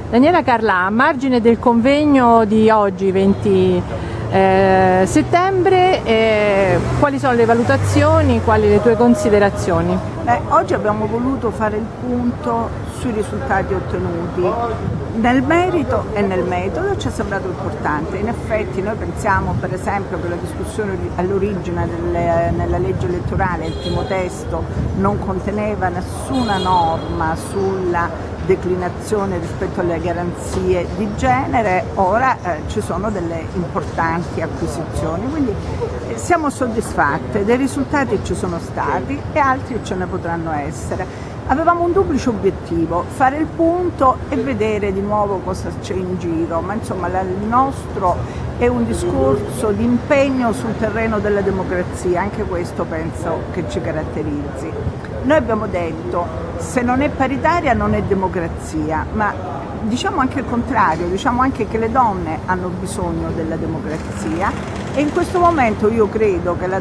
Daniela Carlà, a margine del convegno di oggi, 20 settembre, quali sono le valutazioni, quali le tue considerazioni? Oggi abbiamo voluto fare il punto sui risultati ottenuti. Nel merito e nel metodo ci è sembrato importante. In effetti noi pensiamo per esempio che la discussione all'origine nella legge elettorale, il primo testo, non conteneva nessuna norma sulla declinazione rispetto alle garanzie di genere. Ora ci sono delle importanti acquisizioni, quindi siamo soddisfatte, dei risultati ci sono stati e altri ce ne potranno essere. Avevamo un duplice obiettivo, fare il punto e vedere di nuovo cosa c'è in giro, ma insomma il nostro è un discorso di impegno sul terreno della democrazia, anche questo penso che ci caratterizzi. Noi abbiamo detto, se non è paritaria non è democrazia, ma diciamo anche il contrario, diciamo anche che le donne hanno bisogno della democrazia e in questo momento io credo che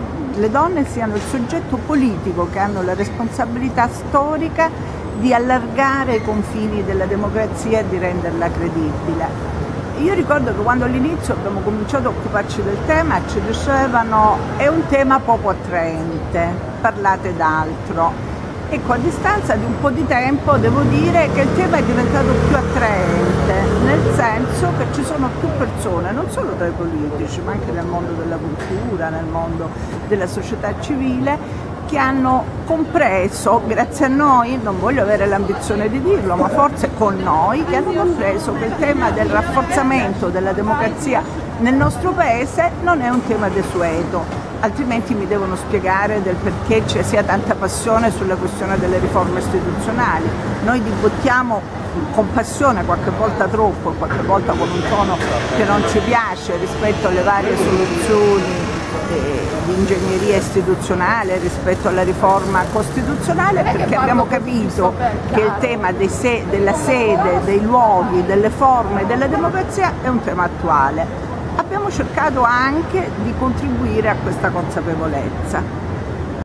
le donne siano il soggetto politico che hanno la responsabilità storica di allargare i confini della democrazia e di renderla credibile. Io ricordo che quando all'inizio abbiamo cominciato a occuparci del tema ci dicevano è un tema poco attraente, parlate d'altro. Ecco, a distanza di un po' di tempo devo dire che il tema è diventato più attraente, nel senso che ci sono più persone, non solo tra i politici, ma anche nel mondo della cultura, nel mondo della società civile, che hanno compreso, grazie a noi, non voglio avere l'ambizione di dirlo, ma forse con noi, che hanno compreso che il tema del rafforzamento della democrazia nel nostro Paese non è un tema desueto, altrimenti mi devono spiegare del perché ci sia tanta passione sulla questione delle riforme istituzionali. Noi dibattiamo con passione, qualche volta troppo, qualche volta con un tono che non ci piace rispetto alle varie soluzioni di ingegneria istituzionale rispetto alla riforma costituzionale, perché abbiamo capito che il tema della sede, dei luoghi, delle forme della democrazia è un tema attuale. Abbiamo cercato anche di contribuire a questa consapevolezza.